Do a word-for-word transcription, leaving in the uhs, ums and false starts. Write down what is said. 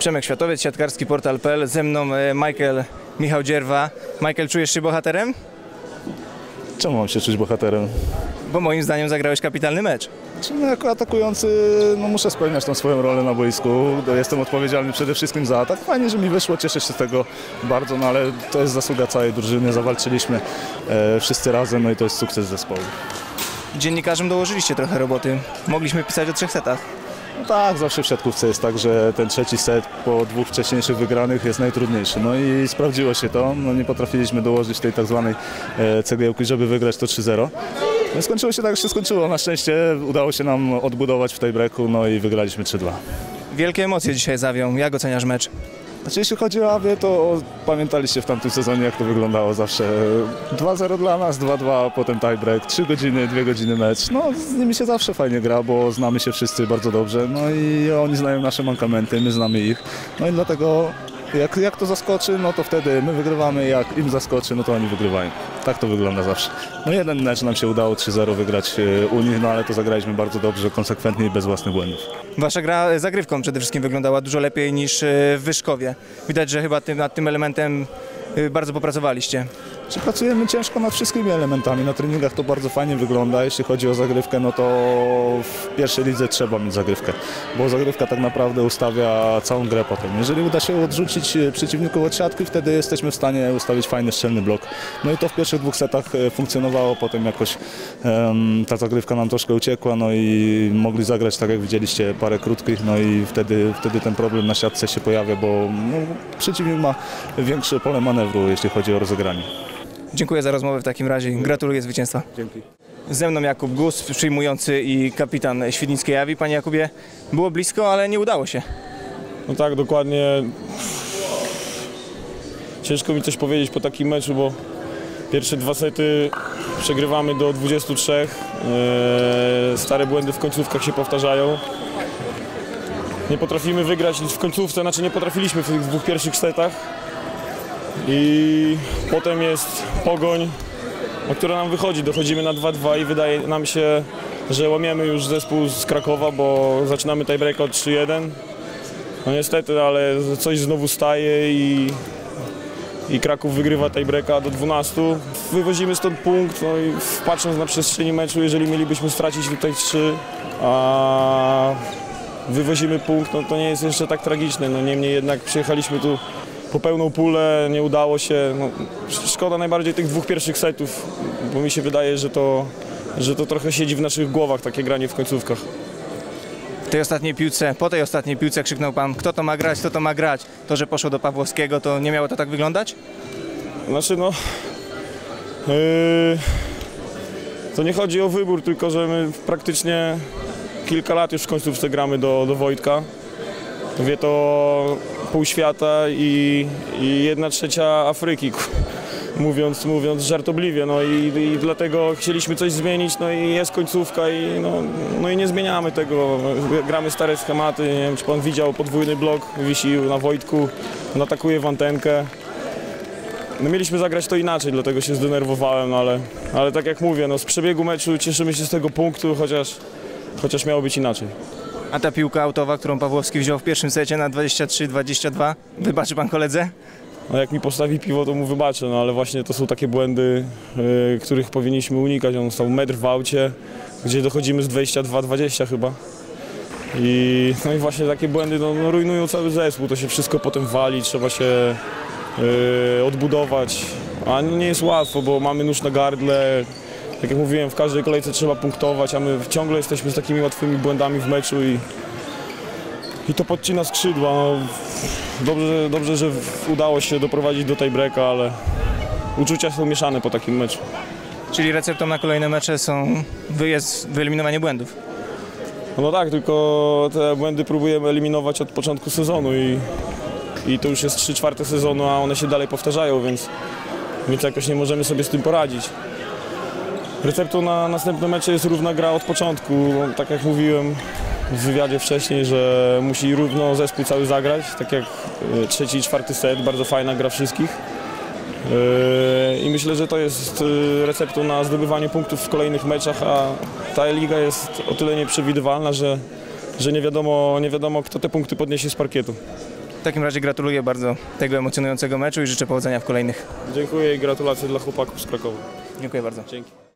Przemek Światowiec, siatkarski portal kropka p l, ze mną Michael, Michał Dzierwa. Michael, czujesz się bohaterem? Czemu mam się czuć bohaterem? Bo moim zdaniem zagrałeś kapitalny mecz. No, jako atakujący no, muszę spełniać tą swoją rolę na boisku. Jestem odpowiedzialny przede wszystkim za atak. Fajnie, że mi wyszło, cieszę się z tego bardzo, no ale to jest zasługa całej drużyny. Zawalczyliśmy e, wszyscy razem, no i to jest sukces zespołu. Dziennikarzom dołożyliście trochę roboty. Mogliśmy pisać o trzech setach. No tak, zawsze w siatkówce jest tak, że ten trzeci set po dwóch wcześniejszych wygranych jest najtrudniejszy. No i sprawdziło się to. No, nie potrafiliśmy dołożyć tej tak zwanej e, cegiełki, żeby wygrać to trzy zero. No, skończyło się tak, jak się skończyło. Na szczęście udało się nam odbudować w tej breaku, no i wygraliśmy trzy dwa. Wielkie emocje dzisiaj zawią. Jak oceniasz mecz? Znaczy, jeśli chodzi o Awię, to pamiętaliście w tamtym sezonie, jak to wyglądało zawsze. dwa zero dla nas, dwa dwa, a potem tiebreak, trzy godziny, dwie godziny mecz. No, z nimi się zawsze fajnie gra, bo znamy się wszyscy bardzo dobrze. No i oni znają nasze mankamenty, my znamy ich. No i dlatego jak, jak to zaskoczy, no to wtedy my wygrywamy, jak im zaskoczy, no to oni wygrywają. Tak to wygląda zawsze. No jeden mecz nam się udało trzy zero wygrać u nich, no ale to zagraliśmy bardzo dobrze, konsekwentnie i bez własnych błędów. Wasza gra zagrywką przede wszystkim wyglądała dużo lepiej niż w Wyszkowie. Widać, że chyba tym, nad tym elementem bardzo popracowaliście. Czy pracujemy ciężko nad wszystkimi elementami. Na treningach to bardzo fajnie wygląda. Jeśli chodzi o zagrywkę, no to w pierwszej lidze trzeba mieć zagrywkę, bo zagrywka tak naprawdę ustawia całą grę potem. Jeżeli uda się odrzucić przeciwników od siatki, wtedy jesteśmy w stanie ustawić fajny, szczelny blok. No i to w pierwszych dwóch setach funkcjonowało, potem jakoś um, ta zagrywka nam troszkę uciekła, no i mogli zagrać, tak jak widzieliście, parę krótkich, no i wtedy, wtedy ten problem na siatce się pojawia, bo no, przeciwnik ma większe pole manewru, jeśli chodzi o rozegranie. Dziękuję za rozmowę w takim razie. Gratuluję zwycięstwa. Dzięki. Ze mną Jakub Gus, przyjmujący i kapitan Świdnickiej Awi. Panie Jakubie, było blisko, ale nie udało się. No tak, dokładnie. Ciężko mi coś powiedzieć po takim meczu, bo pierwsze dwa sety przegrywamy do dwudziestu trzech. Stare błędy w końcówkach się powtarzają. Nie potrafimy wygrać w końcówce, znaczy nie potrafiliśmy w tych dwóch pierwszych setach. I potem jest Pogoń, o która nam wychodzi. Dochodzimy na dwa dwa i wydaje nam się, że łamiemy już zespół z Krakowa, bo zaczynamy tiebreaka od trzy jeden. No niestety, ale coś znowu staje i, i Kraków wygrywa tiebreaka do dwunastu. Wywozimy stąd punkt, no i patrząc na przestrzeni meczu, jeżeli mielibyśmy stracić tutaj trzy, a wywozimy punkt, no to nie jest jeszcze tak tragiczne. No niemniej jednak przyjechaliśmy tu po pełną pulę, nie udało się. No, szkoda najbardziej tych dwóch pierwszych setów, bo mi się wydaje, że to, że to trochę siedzi w naszych głowach, takie granie w końcówkach. W tej ostatniej piłce, po tej ostatniej piłce krzyknął pan, kto to ma grać, kto to ma grać. To, że poszło do Pawłowskiego, to nie miało to tak wyglądać? Znaczy no, yy, to nie chodzi o wybór, tylko że my praktycznie kilka lat już w końcówce gramy do, do Wojtka. Wie to pół świata i, i jedna trzecia Afryki, mówiąc, mówiąc żartobliwie. No i, i dlatego chcieliśmy coś zmienić, no i jest końcówka i, no, no i nie zmieniamy tego. Gramy stare schematy, nie wiem, czy pan widział, podwójny blok wisi na Wojtku, on atakuje w antenkę. No mieliśmy zagrać to inaczej, dlatego się zdenerwowałem, no ale, ale tak jak mówię, no z przebiegu meczu cieszymy się z tego punktu, chociaż, chociaż miało być inaczej. A ta piłka autowa, którą Pawłowski wziął w pierwszym secie na dwadzieścia trzy dwadzieścia dwa, wybaczy pan koledze? No jak mi postawi piwo, to mu wybaczę, no ale właśnie to są takie błędy, yy, których powinniśmy unikać. On stał metr w aucie, gdzie dochodzimy z dwadzieścia dwa dwadzieścia chyba. I, no i właśnie takie błędy no, no, rujnują cały zespół, to się wszystko potem wali, trzeba się yy, odbudować. A no, nie jest łatwo, bo mamy nóż na gardle. Tak jak mówiłem, w każdej kolejce trzeba punktować, a my ciągle jesteśmy z takimi łatwymi błędami w meczu i, i to podcina skrzydła. No, dobrze, dobrze, że udało się doprowadzić do tiebreaka, ale uczucia są mieszane po takim meczu. Czyli receptą na kolejne mecze są wyjazd, wyeliminowanie błędów? No tak, tylko te błędy próbujemy eliminować od początku sezonu i, i to już jest trzy czwarte sezonu, a one się dalej powtarzają, więc, więc jakoś nie możemy sobie z tym poradzić. Receptą na następne mecze jest równa gra od początku. Tak jak mówiłem w wywiadzie wcześniej, że musi równo zespół cały zagrać, tak jak trzeci i czwarty set, bardzo fajna gra wszystkich. I myślę, że to jest receptą na zdobywanie punktów w kolejnych meczach, a ta liga jest o tyle nieprzewidywalna, że, że nie wiadomo, nie wiadomo, kto te punkty podniesie z parkietu. takim razie gratuluję bardzo tego emocjonującego meczu i życzę powodzenia w kolejnych. Dziękuję i gratulacje dla chłopaków z Krakowa. Dziękuję bardzo. Dzięki.